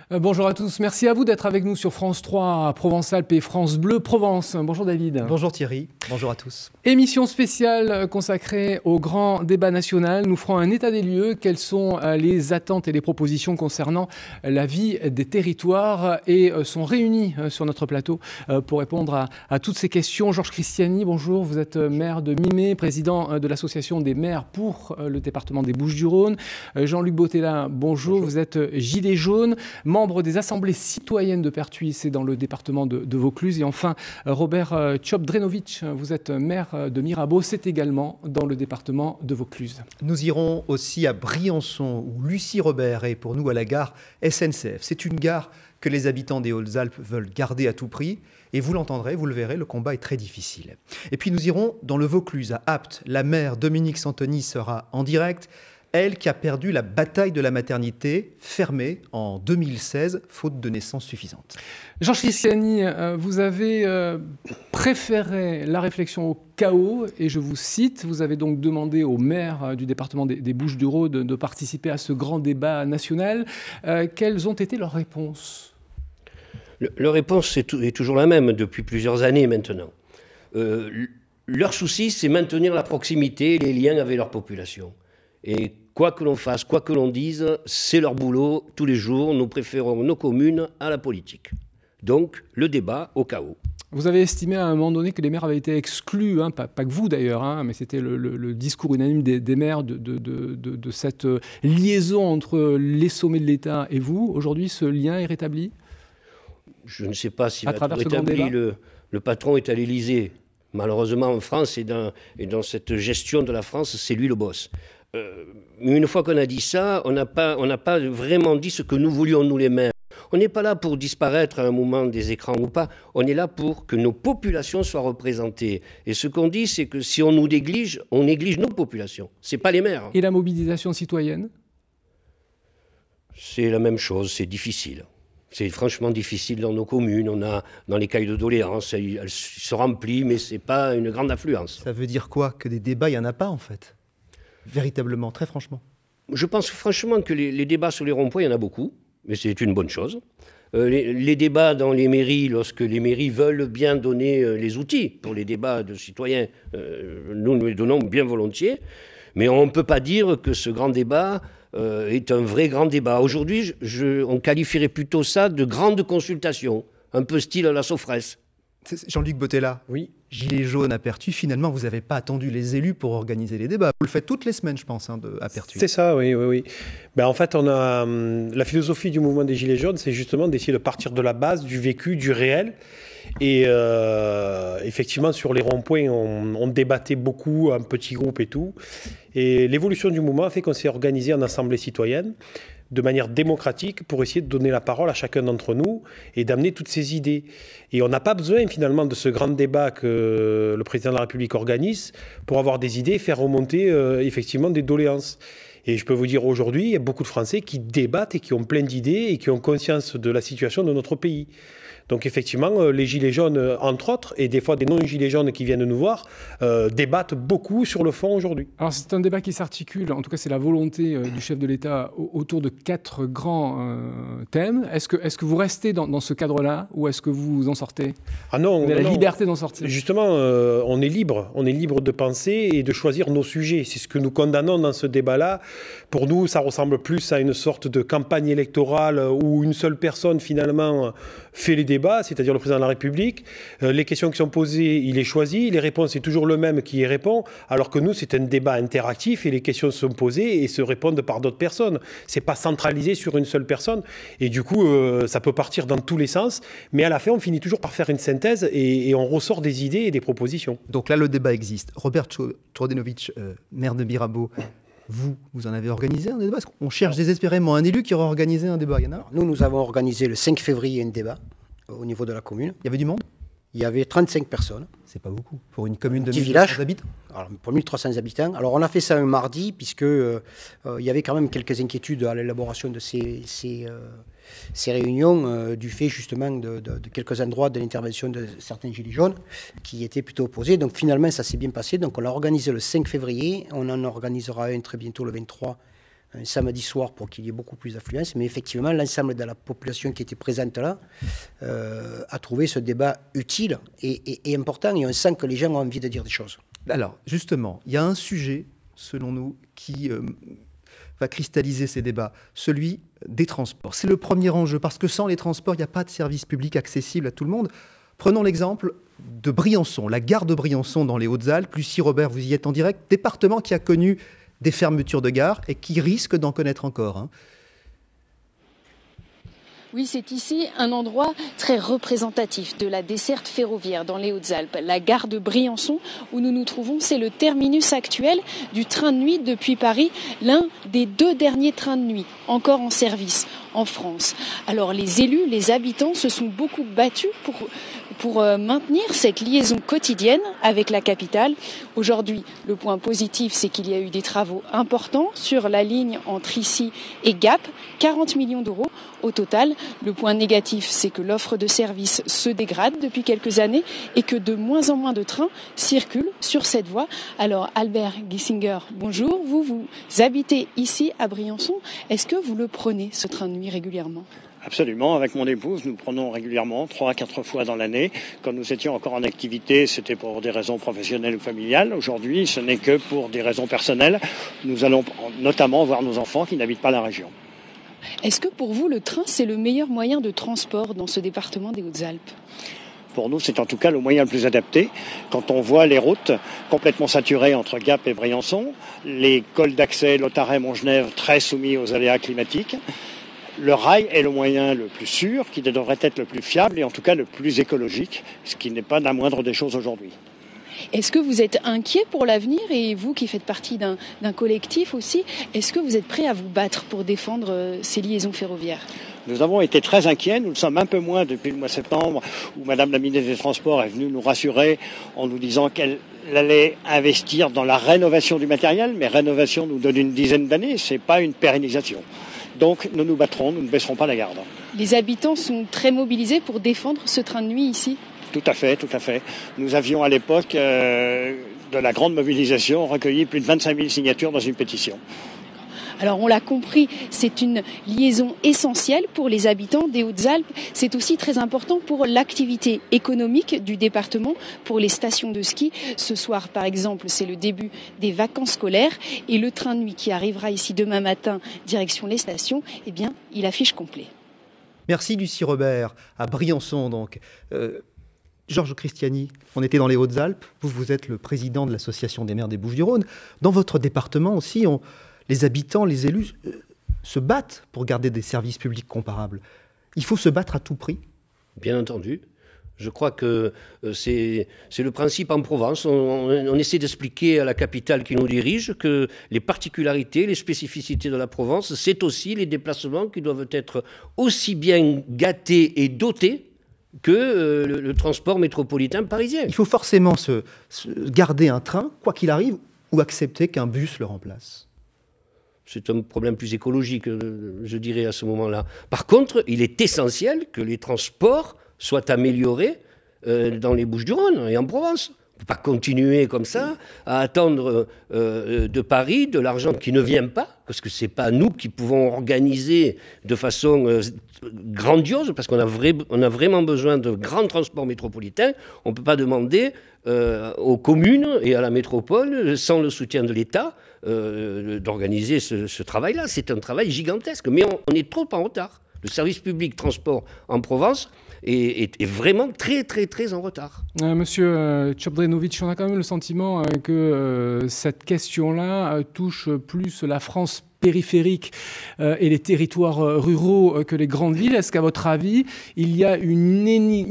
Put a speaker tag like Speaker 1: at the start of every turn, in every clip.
Speaker 1: Bonjour à tous, merci à vous d'être avec nous sur France 3, Provence-Alpes et France Bleu Provence. Bonjour David.
Speaker 2: Bonjour Thierry, bonjour à tous.
Speaker 1: Émission spéciale consacrée au grand débat national. Nous ferons un état des lieux. Quelles sont les attentes et les propositions concernant la vie des territoires et sont réunis sur notre plateau pour répondre à toutes ces questions. Georges Christiani, bonjour. Vous êtes maire de Mimé, président de l'association des maires pour le département des Bouches-du-Rhône. Jean-Luc Bottella, bonjour. Vous êtes gilet jaune, membre des assemblées citoyennes de Pertuis, c'est dans le département de Vaucluse. Et enfin, Robert Tchop-Drenovic, vous êtes maire de Mirabeau, c'est également dans le département de Vaucluse.
Speaker 2: Nous irons aussi à Briançon, où Lucie Robert est pour nous à la gare SNCF. C'est une gare que les habitants des Hautes-Alpes veulent garder à tout prix. Et vous l'entendrez, vous le verrez, le combat est très difficile. Et puis nous irons dans le Vaucluse, à Apt. La maire Dominique Santoni sera en direct. Elle qui a perdu la bataille de la maternité, fermée en 2016, faute de naissances suffisantes.
Speaker 1: Georges Christiani, vous avez préféré la réflexion au chaos, et je vous cite, vous avez donc demandé au maire du département des Bouches-du-Rhône de participer à ce grand débat national. Quelles ont été leurs réponses ?
Speaker 3: Leur réponse est toujours la même depuis plusieurs années maintenant. Leur souci, c'est maintenir la proximité, les liens avec leur population. Et quoi que l'on fasse, quoi que l'on dise, c'est leur boulot tous les jours. Nous préférons nos communes à la politique. Donc, le débat au chaos.
Speaker 1: Vous avez estimé à un moment donné que les maires avaient été exclus, pas que vous d'ailleurs, mais c'était le discours unanime des maires de cette liaison entre les sommets de l'État et vous. Aujourd'hui, ce lien est rétabli ?
Speaker 3: Je ne sais pas s'il va être rétabli. Le patron est à l'Élysée. Malheureusement, en France et dans cette gestion de la France, c'est lui le boss. Une fois qu'on a dit ça, on n'a pas vraiment dit ce que nous voulions, nous les maires. On n'est pas là pour disparaître à un moment des écrans ou pas. On est là pour que nos populations soient représentées. Et ce qu'on dit, c'est que si on nous néglige, on néglige nos populations. Ce n'est pas les maires.
Speaker 1: Et la mobilisation citoyenne ?
Speaker 3: C'est la même chose, c'est difficile. C'est franchement difficile dans nos communes. On a dans les cahiers de doléances, elles se remplissent, mais ce n'est pas une grande affluence.
Speaker 2: Ça veut dire quoi? Que des débats, il n'y en a pas en fait? Véritablement, très franchement.
Speaker 3: Je pense franchement que les débats sur les ronds-points, il y en a beaucoup, mais c'est une bonne chose. Les débats dans les mairies, lorsque les mairies veulent bien donner les outils pour les débats de citoyens, nous les donnons bien volontiers, mais on ne peut pas dire que ce grand débat est un vrai grand débat. Aujourd'hui, on qualifierait plutôt ça de grande consultation, un peu style à la Sofresse.
Speaker 2: Jean-Luc Bottella, oui. Gilet jaune à Pertuis, finalement, vous n'avez pas attendu les élus pour organiser les débats. Vous le faites toutes les semaines, je pense, à Pertuis.
Speaker 4: C'est ça, oui. En fait, la philosophie du mouvement des Gilets jaunes, c'est justement d'essayer de partir de la base, du vécu, du réel. Et effectivement, sur les ronds-points, on débattait beaucoup, en petits groupes et tout. Et l'évolution du mouvement a fait qu'on s'est organisé en assemblée citoyenne, de manière démocratique pour essayer de donner la parole à chacun d'entre nous et d'amener toutes ces idées. Et on n'a pas besoin finalement de ce grand débat que le président de la République organise pour avoir des idées et faire remonter effectivement des doléances. Et je peux vous dire aujourd'hui, il y a beaucoup de Français qui débattent et qui ont plein d'idées et qui ont conscience de la situation de notre pays. Donc effectivement, les gilets jaunes, entre autres, et des fois des non-gilets jaunes qui viennent nous voir, débattent beaucoup sur le fond aujourd'hui.
Speaker 1: Alors c'est un débat qui s'articule, en tout cas c'est la volonté du chef de l'État autour de 4 grands thèmes. Est-ce que vous restez dans ce cadre-là ou est-ce que vous en sortez?
Speaker 4: Ah non,
Speaker 1: vous avez la liberté d'en sortir.
Speaker 4: Justement, on est libre de penser et de choisir nos sujets. C'est ce que nous condamnons dans ce débat-là. Pour nous, ça ressemble plus à une sorte de campagne électorale où une seule personne finalement fait les débats, c'est-à-dire le président de la République. Les questions qui sont posées, il les choisit. Les réponses, c'est toujours le même qui y répond. Alors que nous, c'est un débat interactif et les questions sont posées et se répondent par d'autres personnes. C'est pas centralisé sur une seule personne. Et du coup, ça peut partir dans tous les sens. Mais à la fin, on finit toujours par faire une synthèse et on ressort des idées et des propositions.
Speaker 2: Donc là, le débat existe. Robert Tchop-Drenovic, maire de Mirabeau, vous en avez organisé un débat? Parce qu'on cherche désespérément un élu qui aurait organisé un débat. Il y en a?
Speaker 5: Nous avons organisé le 5 février un débat au niveau de la commune.
Speaker 2: Il y avait du monde?
Speaker 5: Il y avait 35 personnes.
Speaker 2: C'est pas beaucoup pour une commune de
Speaker 5: 1300
Speaker 2: habitants.
Speaker 5: Alors, pour 1300 habitants. Alors on a fait ça un mardi puisque il y avait quand même quelques inquiétudes à l'élaboration de ces réunions du fait justement de quelques endroits de l'intervention de certains gilets jaunes qui étaient plutôt opposés. Donc finalement ça s'est bien passé. Donc on l'a organisé le 5 février. On en organisera un très bientôt le 23 un samedi soir pour qu'il y ait beaucoup plus d'affluence. Mais effectivement, l'ensemble de la population qui était présente là a trouvé ce débat utile et important. Et on sent que les gens ont envie de dire des choses.
Speaker 2: Alors, justement, il y a un sujet, selon nous, qui va cristalliser ces débats, celui des transports. C'est le premier enjeu, parce que sans les transports, il n'y a pas de service public accessible à tout le monde. Prenons l'exemple de Briançon, la gare de Briançon dans les Hautes-Alpes. Lucie Robert, vous y êtes en direct, département qui a connu des fermetures de gares et qui risque d'en connaître encore, hein.
Speaker 6: Oui, c'est ici un endroit très représentatif de la desserte ferroviaire dans les Hautes-Alpes. La gare de Briançon, où nous nous trouvons, c'est le terminus actuel du train de nuit depuis Paris, l'un des 2 derniers trains de nuit encore en service en France. Alors les élus, les habitants se sont beaucoup battus pour maintenir cette liaison quotidienne avec la capitale. Aujourd'hui, le point positif, c'est qu'il y a eu des travaux importants sur la ligne entre ici et Gap, 40 millions d'euros au total. Le point négatif, c'est que l'offre de service se dégrade depuis quelques années et que de moins en moins de trains circulent sur cette voie. Alors Albert Gissinger, bonjour. Vous habitez ici à Briançon. Est-ce que vous le prenez, ce train de nuit, régulièrement ?
Speaker 7: Absolument, avec mon épouse, nous prenons régulièrement 3 à 4 fois dans l'année. Quand nous étions encore en activité, c'était pour des raisons professionnelles ou familiales. Aujourd'hui, ce n'est que pour des raisons personnelles. Nous allons notamment voir nos enfants qui n'habitent pas la région.
Speaker 6: Est-ce que pour vous, le train, c'est le meilleur moyen de transport dans ce département des Hautes-Alpes ?
Speaker 7: Pour nous, c'est en tout cas le moyen le plus adapté. Quand on voit les routes complètement saturées entre Gap et Briançon, les cols d'accès, Lautaret, Montgenèvre, très soumis aux aléas climatiques, le rail est le moyen le plus sûr, qui devrait être le plus fiable et en tout cas le plus écologique, ce qui n'est pas la moindre des choses aujourd'hui.
Speaker 6: Est-ce que vous êtes inquiet pour l'avenir et vous qui faites partie d'un collectif aussi, est-ce que vous êtes prêt à vous battre pour défendre ces liaisons ferroviaires ?
Speaker 7: Nous avons été très inquiets, nous le sommes un peu moins depuis le mois de septembre où Madame la ministre des Transports est venue nous rassurer en nous disant qu'elle allait investir dans la rénovation du matériel, mais rénovation nous donne une dizaine d'années, ce n'est pas une pérennisation. Donc nous nous battrons, nous ne baisserons pas la garde.
Speaker 6: Les habitants sont très mobilisés pour défendre ce train de nuit ici ?
Speaker 7: Tout à fait, tout à fait. Nous avions à l'époque de la grande mobilisation recueilli plus de 25 000 signatures dans une pétition.
Speaker 6: Alors on l'a compris, c'est une liaison essentielle pour les habitants des Hautes-Alpes. C'est aussi très important pour l'activité économique du département, pour les stations de ski. Ce soir, par exemple, c'est le début des vacances scolaires et le train de nuit qui arrivera ici demain matin, direction les stations, eh bien, il affiche complet.
Speaker 2: Merci Lucie Robert, à Briançon donc. Georges Christiani, on était dans les Hautes-Alpes, vous êtes le président de l'Association des maires des Bouches-du-Rhône. Dans votre département aussi, les habitants, les élus se battent pour garder des services publics comparables. Il faut se battre à tout prix.
Speaker 3: Bien entendu. Je crois que c'est le principe en Provence. On essaie d'expliquer à la capitale qui nous dirige que les particularités, les spécificités de la Provence, c'est aussi les déplacements qui doivent être aussi bien gâtés et dotés que le transport métropolitain parisien.
Speaker 2: Il faut forcément se garder un train, quoi qu'il arrive, ou accepter qu'un bus le remplace.
Speaker 3: C'est un problème plus écologique, je dirais, à ce moment-là. Par contre, il est essentiel que les transports soient améliorés dans les Bouches-du-Rhône et en Provence. On ne peut pas continuer comme ça à attendre de Paris de l'argent qui ne vient pas, parce que ce n'est pas nous qui pouvons organiser de façon grandiose, parce qu'on a vraiment besoin de grands transports métropolitains. On ne peut pas demander aux communes et à la métropole, sans le soutien de l'État, d'organiser ce travail-là. C'est un travail gigantesque, mais on est trop en retard. Le service public transport en Provence est vraiment très, très, très en retard.
Speaker 1: Monsieur Tchobdrenovic, on a quand même le sentiment que cette question-là touche plus la France périphérique et les territoires ruraux que les grandes villes. Est-ce qu'à votre avis, il y a une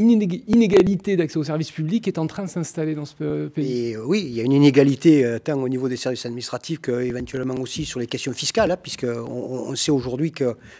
Speaker 1: inégalité d'accès aux services publics qui est en train de s'installer dans ce pays ?
Speaker 5: Oui, il y a une inégalité tant au niveau des services administratifs qu'éventuellement aussi sur les questions fiscales, hein, puisqu'on sait aujourd'hui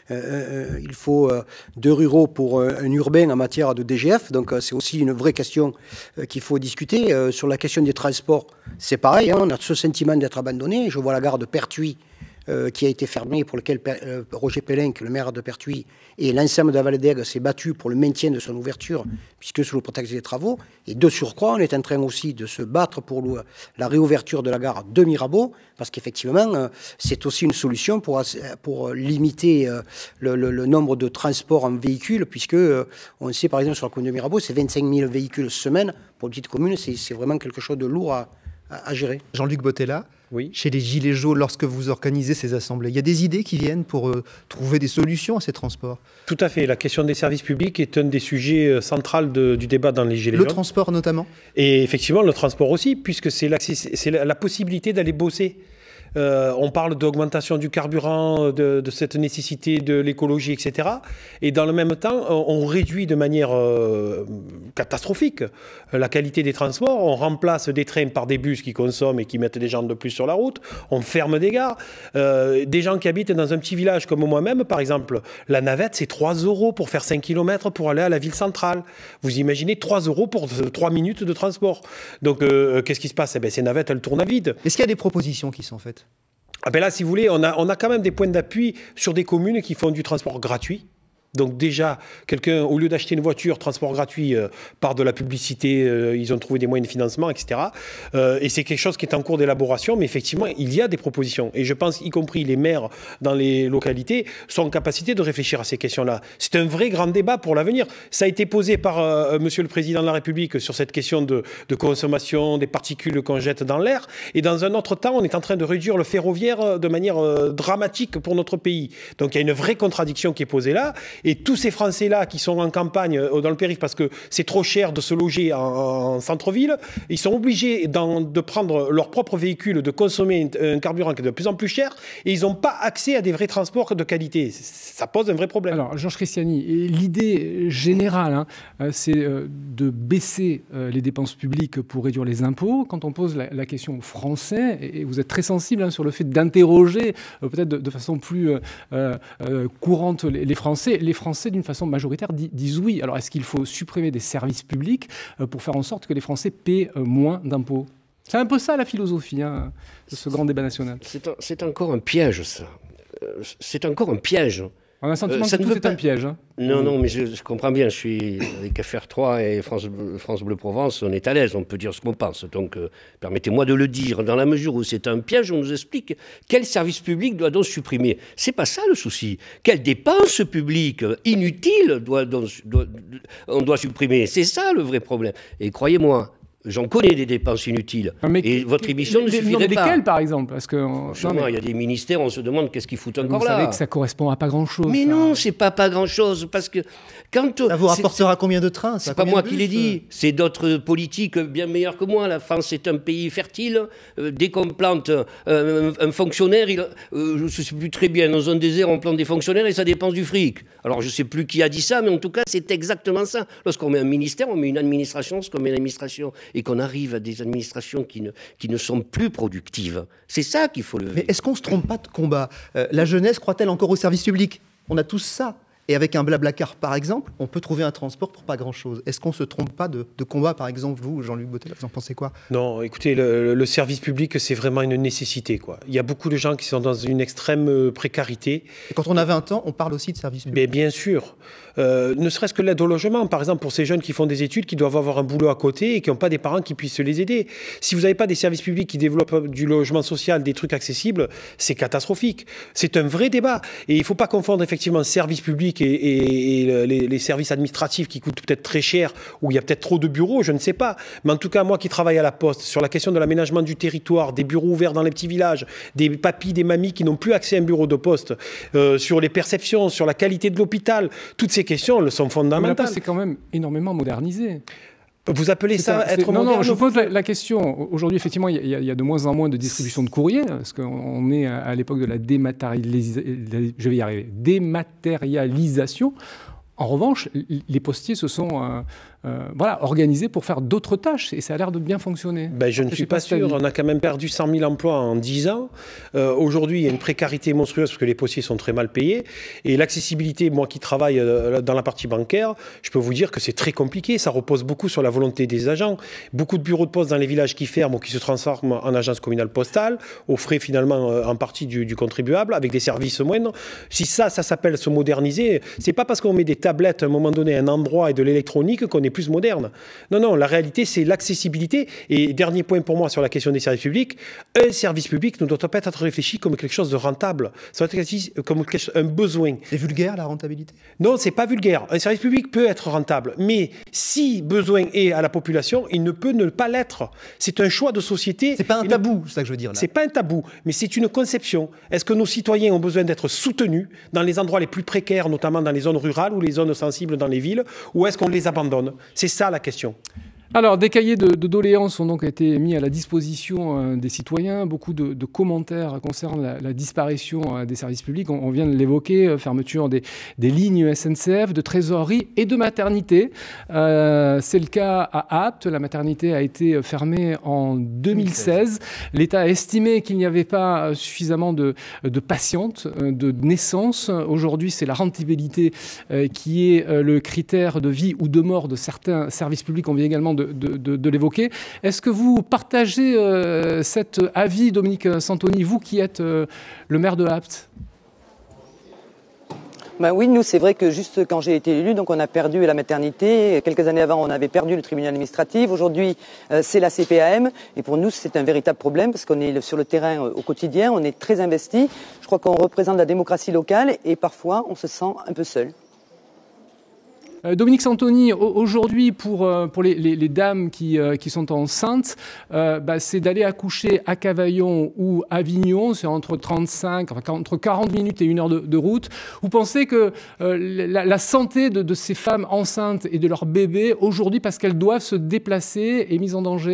Speaker 5: qu'il faut 2 ruraux pour un urbain en matière de DGF. Donc c'est aussi une vraie question qu'il faut discuter. Sur la question des transports, c'est pareil, hein, on a ce sentiment d'être abandonné. Je vois la gare de Pertuis qui a été fermé, pour lequel Roger Pellenc, le maire de Pertuis, et l'ensemble de la vallée d'Aigle s'est battu pour le maintien de son ouverture, puisque sous le prétexte des travaux. Et de surcroît, on est en train aussi de se battre pour la réouverture de la gare de Mirabeau, parce qu'effectivement, c'est aussi une solution pour limiter le nombre de transports en véhicules, puisque on sait par exemple sur la commune de Mirabeau, c'est 25 000 véhicules semaine. Pour une petite commune, c'est vraiment quelque chose de lourd à gérer.
Speaker 2: Jean-Luc Bottella,
Speaker 4: oui.
Speaker 2: Chez les Gilets jaunes, lorsque vous organisez ces assemblées, il y a des idées qui viennent pour trouver des solutions à ces transports?
Speaker 4: Tout à fait. La question des services publics est un des sujets centraux du débat dans les Gilets jaunes.
Speaker 2: Le transport notamment?
Speaker 4: Et effectivement, le transport aussi, puisque c'est la possibilité d'aller bosser. On parle d'augmentation du carburant, de cette nécessité de l'écologie, etc. Et dans le même temps, on réduit de manière catastrophique la qualité des transports. On remplace des trains par des bus qui consomment et qui mettent des gens de plus sur la route. On ferme des gares. Des gens qui habitent dans un petit village comme moi-même, par exemple, la navette, c'est 3 € pour faire 5 km pour aller à la ville centrale. Vous imaginez 3 € pour 3 minutes de transport. Donc, qu'est-ce qui se passe? Ces navettes, elles tournent à vide.
Speaker 2: Est-ce qu'il y a des propositions qui sont faites?
Speaker 4: Ah ben là, si vous voulez, on a quand même des points d'appui sur des communes qui font du transport gratuit. Donc déjà, quelqu'un, au lieu d'acheter une voiture, transport gratuit, par de la publicité, ils ont trouvé des moyens de financement, etc. Et c'est quelque chose qui est en cours d'élaboration, mais effectivement, il y a des propositions. Et je pense, y compris les maires dans les localités, sont en capacité de réfléchir à ces questions-là. C'est un vrai grand débat pour l'avenir. Ça a été posé par Monsieur le Président de la République sur cette question de consommation des particules qu'on jette dans l'air. Et dans un autre temps, on est en train de réduire le ferroviaire de manière dramatique pour notre pays. Donc il y a une vraie contradiction qui est posée là. Et tous ces Français-là qui sont en campagne, dans le périph', parce que c'est trop cher de se loger en centre-ville, ils sont obligés de prendre leur propre véhicule, de consommer un carburant qui est de plus en plus cher, et ils n'ont pas accès à des vrais transports de qualité. Ça pose un vrai problème.
Speaker 1: Alors, Georges Cristiani, l'idée générale, c'est de baisser les dépenses publiques pour réduire les impôts. Quand on pose la question aux Français, et vous êtes très sensible sur le fait d'interroger, peut-être de façon plus courante, les Français, d'une façon majoritaire, disent oui. Alors, est-ce qu'il faut supprimer des services publics pour faire en sorte que les Français paient moins d'impôts? C'est un peu ça, la philosophie de ce grand débat national.
Speaker 3: C'est encore un piège, ça. C'est encore un piège.
Speaker 1: On a un sentiment que tout est un piège.
Speaker 3: Non, mais je comprends bien. Je suis avec FR3 et France Bleu Provence, on est à l'aise, on peut dire ce qu'on pense. Donc, permettez-moi de le dire. Dans la mesure où c'est un piège, on nous explique quel service public doit-on supprimer. C'est pas ça le souci. Quelles dépenses publiques inutiles on doit supprimer. C'est ça le vrai problème. Et croyez-moi, j'en connais des dépenses inutiles. Et votre émission ne suffirait pas.
Speaker 1: Lesquelles, par exemple? Parce que
Speaker 3: il y a des ministères, on se demande qu'est-ce qu'ils foutent encore là.
Speaker 1: Vous savez que ça correspond à pas grand-chose.
Speaker 3: Mais non, c'est pas grand-chose. Parce que quand
Speaker 2: ça vous rapportera combien de trains?
Speaker 3: C'est pas moi qui l'ai dit. C'est d'autres politiques bien meilleurs que moi. La France est un pays fertile. Dès qu'on plante un fonctionnaire, je ne sais plus très bien, dans un désert, on plante des fonctionnaires et ça dépense du fric. Alors je ne sais plus qui a dit ça, mais en tout cas, c'est exactement ça. Lorsqu'on met un ministère, on met une administration. Lorsqu'on met une administration et qu'on arrive à des administrations qui ne sont plus productives. C'est ça qu'il faut lever.
Speaker 2: Mais est-ce qu'on ne se trompe pas de combat? La jeunesse croit-elle encore au service public? On a tous ça. Et avec un Blablacar, par exemple, on peut trouver un transport pour pas grand-chose. Est-ce qu'on ne se trompe pas de combat, par exemple, vous, Jean-Luc Bottella, vous en pensez quoi?
Speaker 4: Non, écoutez, le service public, c'est vraiment une nécessité, quoi. Il y a beaucoup de gens qui sont dans une extrême précarité.
Speaker 2: Et quand on a 20 ans, on parle aussi de service public.
Speaker 4: Mais bien sûr. Ne serait-ce que l'aide au logement, par exemple, pour ces jeunes qui font des études, qui doivent avoir un boulot à côté et qui n'ont pas des parents qui puissent les aider. Si vous n'avez pas des services publics qui développent du logement social, des trucs accessibles, c'est catastrophique. C'est un vrai débat. Et il ne faut pas confondre effectivement service public et les services administratifs qui coûtent peut-être très cher, où il y a peut-être trop de bureaux, je ne sais pas. Mais en tout cas, moi qui travaille à la Poste, sur la question de l'aménagement du territoire, des bureaux ouverts dans les petits villages, des papis, des mamies qui n'ont plus accès à un bureau de poste, sur les perceptions, sur la qualité de l'hôpital, toutes ces questions, elles sont fondamentales.
Speaker 1: Mais la Poste, c'est quand même énormément modernisé.
Speaker 4: Vous appelez ça être moderne?
Speaker 1: Non, je pose la question. Aujourd'hui, effectivement, il y a de moins en moins de distribution de courrier, parce qu'on est à l'époque de la dématérialisation. En revanche, les postiers se sont voilà, organisé pour faire d'autres tâches et ça a l'air de bien fonctionner.
Speaker 4: Ben, je ne suis pas sûr. On a quand même perdu 100 000 emplois en 10 ans. Aujourd'hui, il y a une précarité monstrueuse parce que les postiers sont très mal payés. Et l'accessibilité, moi qui travaille dans la partie bancaire, je peux vous dire que c'est très compliqué. Ça repose beaucoup sur la volonté des agents. Beaucoup de bureaux de poste dans les villages qui ferment ou qui se transforment en agence communale postale, aux frais finalement en partie du contribuable, avec des services moindres. Si ça s'appelle se moderniser, c'est pas parce qu'on met des tablettes à un moment donné à un endroit et de l'électronique qu'on est plus moderne. Non, non, la réalité, c'est l'accessibilité. Et dernier point pour moi sur la question des services publics, un service public ne doit pas être réfléchi comme quelque chose de rentable. Ça doit être comme un besoin.
Speaker 2: C'est vulgaire, la rentabilité?
Speaker 4: Non, c'est pas vulgaire. Un service public peut être rentable, mais si besoin est à la population, il ne peut ne pas l'être. C'est un choix de société.
Speaker 2: C'est pas un tabou, c'est ça que je veux dire là.
Speaker 4: C'est pas un tabou, mais c'est une conception. Est-ce que nos citoyens ont besoin d'être soutenus dans les endroits les plus précaires, notamment dans les zones rurales ou les zones sensibles dans les villes, ou est-ce qu'on les abandonne? C'est ça la question.
Speaker 1: Alors, des cahiers de doléances ont donc été mis à la disposition des citoyens. Beaucoup de commentaires concernent la disparition des services publics. On vient de l'évoquer, fermeture des lignes SNCF, de trésorerie et de maternité. C'est le cas à Apt. La maternité a été fermée en 2016. L'État a estimé qu'il n'y avait pas suffisamment de patientes, de naissances. Aujourd'hui, c'est la rentabilité qui est le critère de vie ou de mort de certains services publics. On vient également de l'évoquer. Est-ce que vous partagez cet avis, Dominique Santoni, vous qui êtes le maire de Apt?
Speaker 8: Ben oui, nous, c'est vrai que juste quand j'ai été élu, donc on a perdu la maternité. Quelques années avant, on avait perdu le tribunal administratif. Aujourd'hui, c'est la CPAM. Et pour nous, c'est un véritable problème parce qu'on est sur le terrain au quotidien. On est très investi. Je crois qu'on représente la démocratie locale et parfois, on se sent un peu seul.
Speaker 1: Dominique Santoni, aujourd'hui, pour les dames qui sont enceintes, c'est d'aller accoucher à Cavaillon ou à Avignon, c'est entre 40 minutes et 1 heure de route. Vous pensez que la santé de ces femmes enceintes et de leurs bébés, aujourd'hui, parce qu'elles doivent se déplacer, est mise en danger ?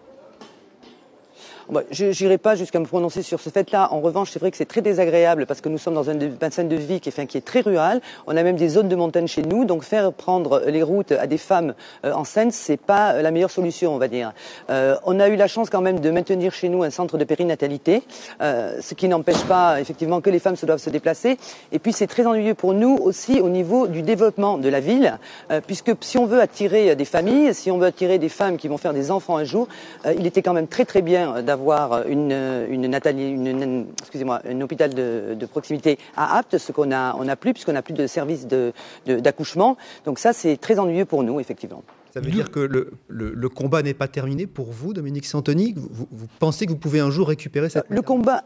Speaker 8: Je n'irai pas jusqu'à me prononcer sur ce fait-là. En revanche, c'est vrai que c'est très désagréable parce que nous sommes dans un bassin de vie qui est très rural. On a même des zones de montagne chez nous. Donc faire prendre les routes à des femmes enceintes, c'est pas la meilleure solution, on va dire. On a eu la chance quand même de maintenir chez nous un centre de périnatalité, ce qui n'empêche pas effectivement que les femmes se doivent se déplacer. Et puis c'est très ennuyeux pour nous aussi au niveau du développement de la ville, puisque si on veut attirer des familles, si on veut attirer des femmes qui vont faire des enfants un jour, il était quand même très très bien d'avoir un hôpital de proximité à Apt, ce qu'on n'a plus, puisqu'on n'a plus de service d'accouchement. Donc ça, c'est très ennuyeux pour nous, effectivement.
Speaker 2: Ça veut dire que le combat n'est pas terminé pour vous, Dominique Santoni? Vous pensez que vous pouvez un jour récupérer cette
Speaker 8: combat?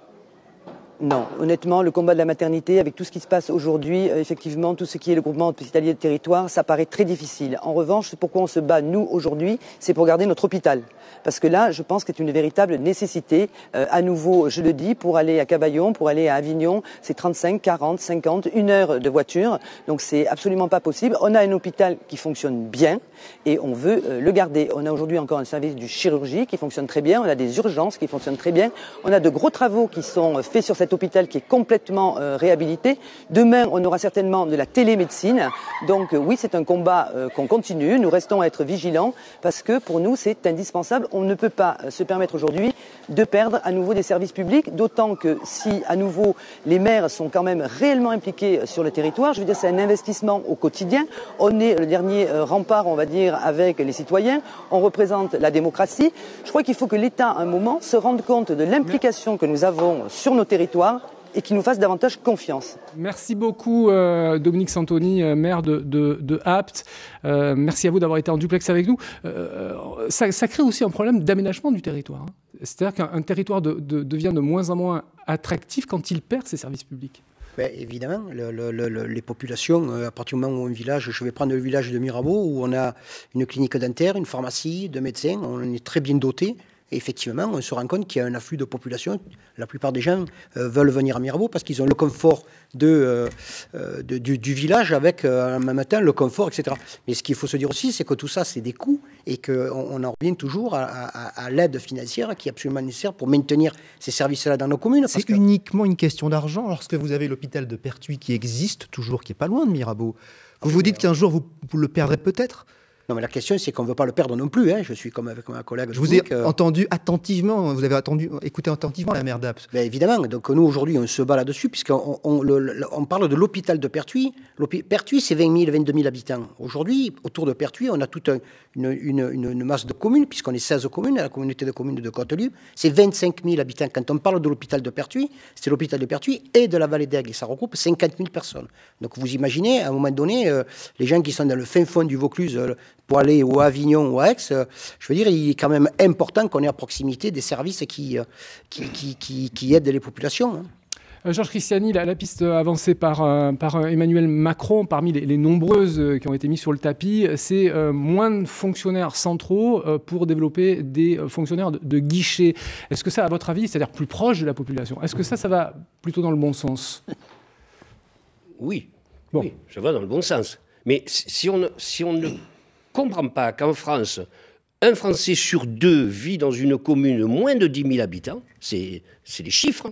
Speaker 8: Non, honnêtement, le combat de la maternité, avec tout ce qui se passe aujourd'hui, effectivement, tout ce qui est le groupement hospitalier de territoire, ça paraît très difficile. En revanche, pourquoi on se bat, nous, aujourd'hui, c'est pour garder notre hôpital. Parce que là, je pense que c'est une véritable nécessité. À nouveau, je le dis, pour aller à Cavaillon, pour aller à Avignon, c'est 35, 40, 50, 1 heure de voiture. Donc, c'est absolument pas possible. On a un hôpital qui fonctionne bien et on veut le garder. On a aujourd'hui encore un service de chirurgie qui fonctionne très bien. On a des urgences qui fonctionnent très bien. On a de gros travaux qui sont faits sur cet hôpital qui est complètement réhabilité. Demain, on aura certainement de la télémédecine. Donc oui, c'est un combat qu'on continue. Nous restons à être vigilants parce que pour nous, c'est indispensable. On ne peut pas se permettre aujourd'hui de perdre à nouveau des services publics, d'autant que si à nouveau les maires sont quand même réellement impliqués sur le territoire, je veux dire c'est un investissement au quotidien. On est le dernier rempart, on va dire, avec les citoyens. On représente la démocratie. Je crois qu'il faut que l'État, à un moment, se rende compte de l'implication que nous avons sur nos territoires et qui nous fasse davantage confiance.
Speaker 1: Merci beaucoup Dominique Santoni, maire de Apt. Merci à vous d'avoir été en duplex avec nous. Ça crée aussi un problème d'aménagement du territoire. C'est-à-dire qu'un territoire devient de moins en moins attractif quand il perd ses services publics.
Speaker 5: Ben, évidemment, les populations, à partir du moment où un village, je vais prendre le village de Mirabeau, où on a une clinique dentaire, une pharmacie, 2 médecins, on est très bien doté. Et effectivement, on se rend compte qu'il y a un afflux de population. La plupart des gens veulent venir à Mirabeau parce qu'ils ont le confort du village avec, en même temps, le confort, etc. Mais ce qu'il faut se dire aussi, c'est que tout ça, c'est des coûts et qu'on en revient toujours à l'aide financière qui est absolument nécessaire pour maintenir ces services-là dans nos communes.
Speaker 2: C'est uniquement une question d'argent lorsque vous avez l'hôpital de Pertuis qui existe toujours, qui n'est pas loin de Mirabeau. Vous vous dites qu'un jour, vous le perdrez peut-être ?
Speaker 5: Non, mais la question, c'est qu'on ne veut pas le perdre non plus. Hein. Je suis comme avec ma collègue.
Speaker 2: Je vous ai entendu attentivement, vous avez écouté attentivement la maire d'Apt.
Speaker 5: Ben évidemment, donc nous aujourd'hui, on se bat là-dessus, puisqu'on parle de l'hôpital de Pertuis. Pertuis, c'est 20 000, 22 000 habitants. Aujourd'hui, autour de Pertuis, on a toute une masse de communes, puisqu'on est 16 communes, la communauté de communes de Cottelu, c'est 25 000 habitants. Quand on parle de l'hôpital de Pertuis, c'est l'hôpital de Pertuis et de la vallée d'Aigle, et ça regroupe 50 000 personnes. Donc vous imaginez, à un moment donné, les gens qui sont dans le fin fond du Vaucluse, pour aller ou à Avignon ou à Aix, je veux dire, il est quand même important qu'on ait à proximité des services qui aident les populations. Hein.
Speaker 1: Georges Christiani, la piste avancée par Emmanuel Macron, parmi les nombreuses qui ont été mises sur le tapis, c'est moins de fonctionnaires centraux pour développer des fonctionnaires de guichet. Est-ce que ça, à votre avis, c'est-à-dire plus proche de la population, est-ce que ça va plutôt dans le bon sens?
Speaker 3: Oui, oui, ça va dans le bon sens. Mais si on ne comprend pas qu'en France, un Français sur 2 vit dans une commune de moins de 10 000 habitants, c'est des chiffres,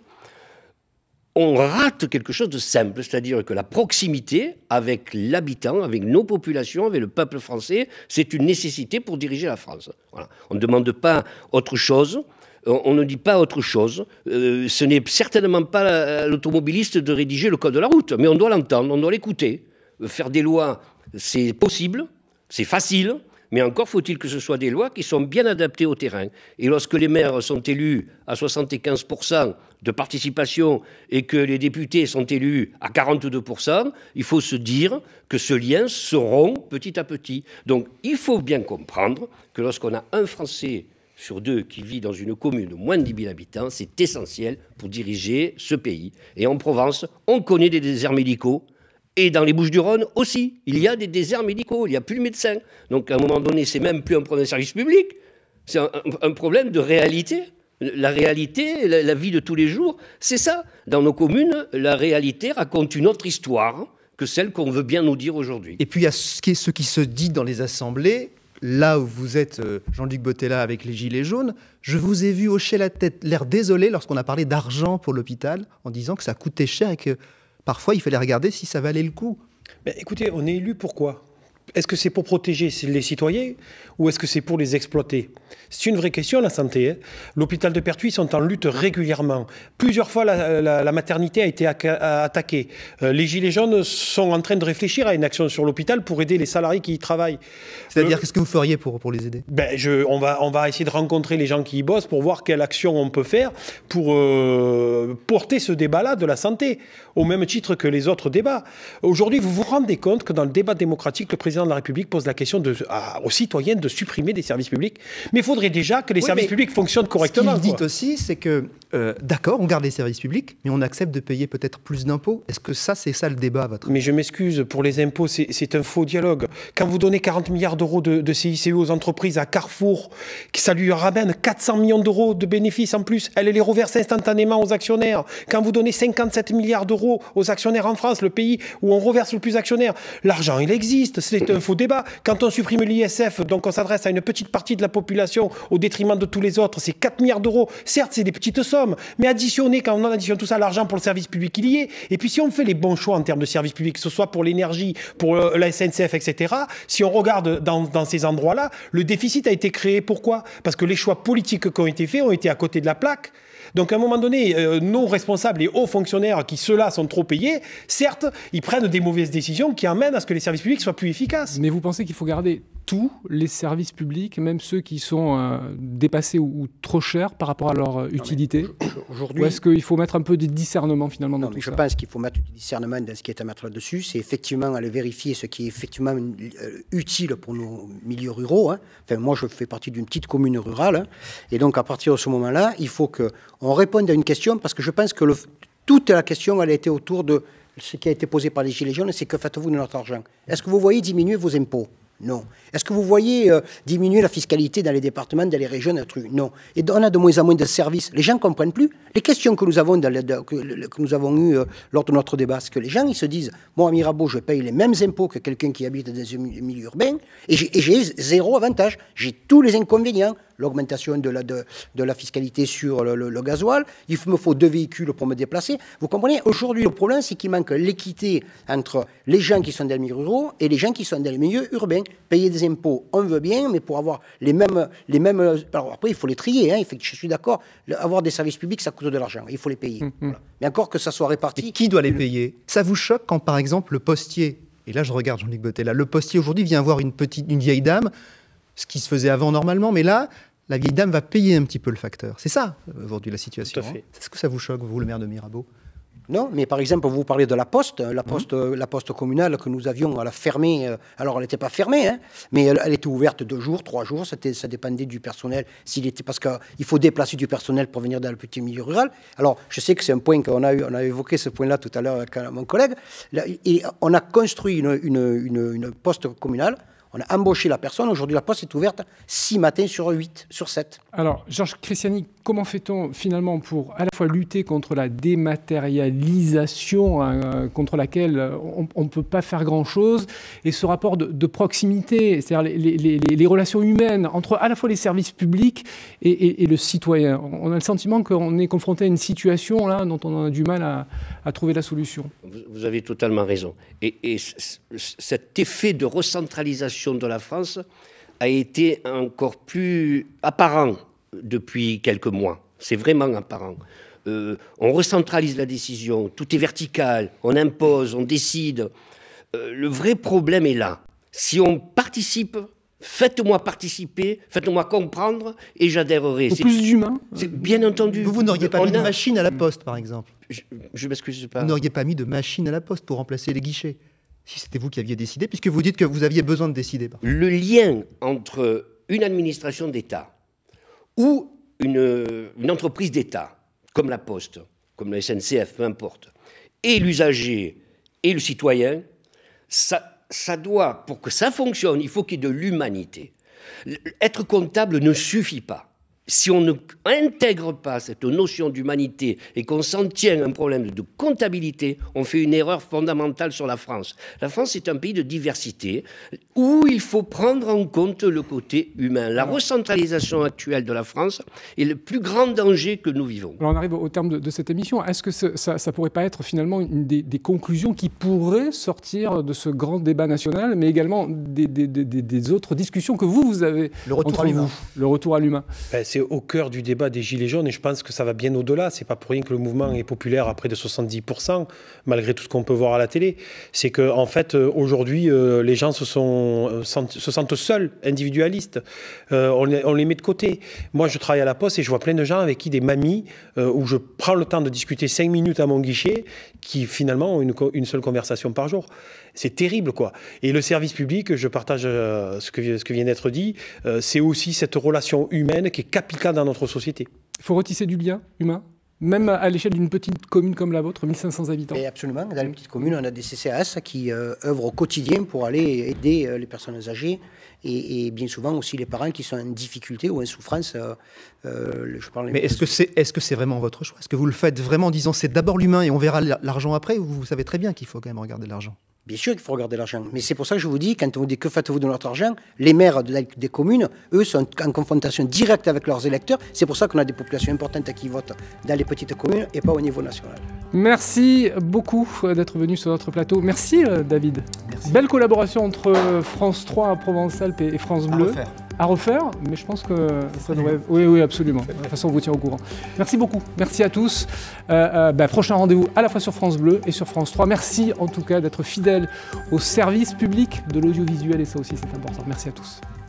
Speaker 3: on rate quelque chose de simple, c'est-à-dire que la proximité avec l'habitant, avec nos populations, avec le peuple français, c'est une nécessité pour diriger la France. Voilà. On ne demande pas autre chose, on ne dit pas autre chose. Ce n'est certainement pas l'automobiliste de rédiger le code de la route, mais on doit l'entendre, on doit l'écouter. Faire des lois, c'est possible, c'est facile, mais encore faut-il que ce soit des lois qui sont bien adaptées au terrain. Et lorsque les maires sont élus à 75% de participation et que les députés sont élus à 42%, il faut se dire que ce lien se rompt petit à petit. Donc il faut bien comprendre que lorsqu'on a un Français sur 2 qui vit dans une commune de moins de 10 000 habitants, c'est essentiel pour diriger ce pays. Et en Provence, on connaît des déserts médicaux. Et dans les Bouches-du-Rhône aussi, il y a des déserts médicaux, il n'y a plus de médecins. Donc à un moment donné, c'est même plus un problème de service public, c'est un problème de réalité. La réalité, la vie de tous les jours, c'est ça. Dans nos communes, la réalité raconte une autre histoire que celle qu'on veut bien nous dire aujourd'hui.
Speaker 2: Et puis il y a ce qui se dit dans les assemblées. Là où vous êtes, Jean-Luc Bottella, avec les Gilets jaunes, je vous ai vu hocher la tête, l'air désolé lorsqu'on a parlé d'argent pour l'hôpital, en disant que ça coûtait cher et que parfois, il fallait regarder si ça valait le coup.
Speaker 4: Ben, écoutez, on est élu pourquoi? Est-ce que c'est pour protéger les citoyens ou est-ce que c'est pour les exploiter? C'est une vraie question, la santé. Hein. L'hôpital de Pertuis sont en lutte régulièrement. Plusieurs fois, la maternité a été attaquée. Les Gilets jaunes sont en train de réfléchir à une action sur l'hôpital pour aider les salariés qui y travaillent.
Speaker 2: C'est-à-dire, qu'est-ce que vous feriez pour les aider?
Speaker 4: Ben, on va essayer de rencontrer les gens qui y bossent pour voir quelle action on peut faire pour porter ce débat-là de la santé, au même titre que les autres débats. Aujourd'hui, vous vous rendez compte que dans le débat démocratique, le président de la République pose la question aux citoyens de supprimer des services publics. Mais il faudrait déjà que les services publics fonctionnent correctement.
Speaker 2: Ce qu'il dit aussi, c'est que, d'accord, on garde les services publics, mais on accepte de payer peut-être plus d'impôts. Est-ce que c'est ça le débat, à votre avis?
Speaker 4: Mais je m'excuse, pour les impôts, c'est un faux dialogue. Quand vous donnez 40 milliards d'euros de CICE aux entreprises, à Carrefour, ça lui ramène 400 millions d'euros de bénéfices en plus, elle les reverse instantanément aux actionnaires. Quand vous donnez 57 milliards d'euros aux actionnaires en France, le pays où on reverse le plus d'actionnaires, l'argent, il existe. C'est un faux débat. Quand on supprime l'ISF, donc on s'adresse à une petite partie de la population au détriment de tous les autres, c'est 4 milliards d'euros. Certes, c'est des petites sommes, mais additionner, quand on additionne tout ça, l'argent pour le service public, il y est. Et puis si on fait les bons choix en termes de service public, que ce soit pour l'énergie, pour la SNCF, etc., si on regarde dans ces endroits-là, le déficit a été créé. Pourquoi? Parce que les choix politiques qui ont été faits ont été à côté de la plaque. Donc à un moment donné, nos responsables et hauts fonctionnaires qui, ceux-là, sont trop payés, certes, ils prennent des mauvaises décisions qui amènent à ce que les services publics soient plus efficaces.
Speaker 1: Mais vous pensez qu'il faut garder tous les services publics, même ceux qui sont dépassés ou trop chers par rapport à leur utilité? Ou est-ce qu'il faut mettre un peu de discernement finalement dans tout ça?
Speaker 5: Je pense qu'il faut mettre du discernement dans ce qui est à mettre là-dessus. C'est effectivement aller vérifier ce qui est effectivement utile pour nos milieux ruraux. Hein. Enfin, moi, je fais partie d'une petite commune rurale. Hein. Et donc, à partir de ce moment-là, il faut qu'on réponde à une question, parce que je pense que toute la question, elle a été autour de ce qui a été posé par les Gilets jaunes, c'est que faites-vous de notre argent? Est-ce que vous voyez diminuer vos impôts? Non. Est-ce que vous voyez diminuer la fiscalité dans les départements, dans les régions, non. Et on a de moins en moins de services. Les gens ne comprennent plus. Les questions que nous avons, que nous avons eues lors de notre débat, c'est que les gens, ils se disent, moi, à Mirabeau, je paye les mêmes impôts que quelqu'un qui habite dans un milieu urbain, et j'ai zéro avantage. J'ai tous les inconvénients. l'augmentation de la fiscalité sur le gasoil. Il me faut 2 véhicules pour me déplacer. Vous comprenez? Aujourd'hui, le problème, c'est qu'il manque l'équité entre les gens qui sont dans les milieux ruraux et les gens qui sont dans les milieux urbains. Payer des impôts, on veut bien, mais pour avoir les mêmes... Alors après, il faut les trier, hein, je suis d'accord. Avoir des services publics, ça coûte de l'argent. Il faut les payer. Voilà. Mais encore que ça soit réparti...
Speaker 2: Et qui doit les payer? Ça vous choque quand, par exemple, le postier, et là je regarde Jean-Luc Bottella, le postier aujourd'hui vient voir une vieille dame, ce qui se faisait avant normalement, mais là, la vieille dame va payer un petit peu le facteur. C'est ça, aujourd'hui, la situation. Tout à fait. Est-ce que ça vous choque, vous, le maire de Mirabeau?
Speaker 5: Non, mais par exemple, vous parlez de la poste communale que nous avions à la fermée. Alors, elle n'était pas fermée, hein, mais elle était ouverte 2 jours, 3 jours. Ça dépendait du personnel. Parce qu'il faut déplacer du personnel pour venir dans le petit milieu rural. Alors, je sais que c'est un point qu'on a évoqué ce point-là tout à l'heure avec mon collègue. Et on a construit une poste communale. On a embauché la personne. Aujourd'hui, la poste est ouverte 6 matins sur 8, sur 7.
Speaker 1: Alors, Georges Cristiani, comment fait-on finalement pour à la fois lutter contre la dématérialisation contre laquelle on ne peut pas faire grand-chose, et ce rapport de proximité, c'est-à-dire les relations humaines entre à la fois les services publics et le citoyen? On a le sentiment qu'on est confronté à une situation là, dont on a du mal à trouver la solution.
Speaker 3: Vous avez totalement raison. Et cet effet de recentralisation de la France a été encore plus apparent depuis quelques mois. C'est vraiment apparent. On recentralise la décision, tout est vertical, on impose, on décide. Le vrai problème est là. Si on participe, faites-moi participer, faites-moi comprendre et j'adhérerai.
Speaker 1: C'est plus humain.
Speaker 3: Bien entendu.
Speaker 2: Vous n'auriez pas mis de machine à la poste, par exemple?
Speaker 3: Je m'excuse pas.
Speaker 2: Vous n'auriez pas mis de machine à la poste pour remplacer les guichets? Si c'était vous qui aviez décidé, puisque vous dites que vous aviez besoin de décider.
Speaker 3: Le lien entre une administration d'État ou une entreprise d'État, comme la Poste, comme la SNCF, peu importe, et l'usager et le citoyen, ça doit, pour que ça fonctionne, il faut qu'il y ait de l'humanité. Être comptable ne suffit pas. Si on n'intègre pas cette notion d'humanité et qu'on s'en tient à un problème de comptabilité, on fait une erreur fondamentale sur la France. La France est un pays de diversité où il faut prendre en compte le côté humain. La recentralisation actuelle de la France est le plus grand danger que nous vivons.
Speaker 1: Alors on arrive au terme de cette émission. Est-ce que ça pourrait pas être finalement une des conclusions qui pourraient sortir de ce grand débat national, mais également des autres discussions que vous avez entre vous? Le retour à l'humain.
Speaker 4: C'est au cœur du débat des Gilets jaunes et je pense que ça va bien au-delà. C'est pas pour rien que le mouvement est populaire à près de 70%, malgré tout ce qu'on peut voir à la télé. C'est qu'en fait, aujourd'hui, les gens se sentent seuls, individualistes. On les met de côté. Moi, je travaille à la Poste et je vois plein de gens avec qui des mamies, où je prends le temps de discuter 5 minutes à mon guichet, qui finalement ont une seule conversation par jour. C'est terrible, quoi. Et le service public, je partage ce que vient d'être dit, c'est aussi cette relation humaine qui est capitale dans notre société.
Speaker 1: Il faut retisser du lien humain, même à l'échelle d'une petite commune comme la vôtre, 1500 habitants.
Speaker 5: Et absolument. Dans les petites communes, on a des CCAS qui œuvrent au quotidien pour aller aider les personnes âgées et bien souvent aussi les parents qui sont en difficulté ou en souffrance.
Speaker 2: Mais est-ce que c'est vraiment votre choix? Est-ce que vous le faites vraiment en disant c'est d'abord l'humain et on verra l'argent après, ou vous savez très bien qu'il faut quand même regarder l'argent?
Speaker 5: Bien sûr qu'il faut regarder l'argent. Mais c'est pour ça que je vous dis, quand on vous dit que faites-vous de notre argent, les maires des communes, eux, sont en confrontation directe avec leurs électeurs. C'est pour ça qu'on a des populations importantes qui votent dans les petites communes et pas au niveau national.
Speaker 1: Merci beaucoup d'être venu sur notre plateau. Merci David. Merci. Belle collaboration entre France 3 Provence-Alpes et France Bleu. À refaire, mais je pense que ça devrait... Oui, absolument. De toute façon, on vous tient au courant. Merci beaucoup. Merci à tous. Prochain rendez-vous à la fois sur France Bleu et sur France 3. Merci en tout cas d'être fidèles au service public de l'audiovisuel, et ça aussi, c'est important. Merci à tous.